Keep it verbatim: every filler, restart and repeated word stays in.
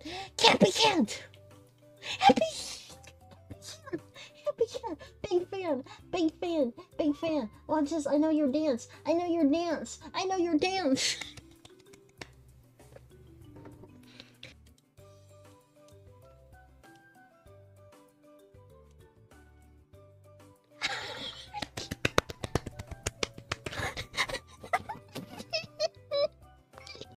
Happy Cat! Happy Happy Cat! Big fan! Big fan! Big fan! Watch this! I know your dance! I know your dance! I know your dance!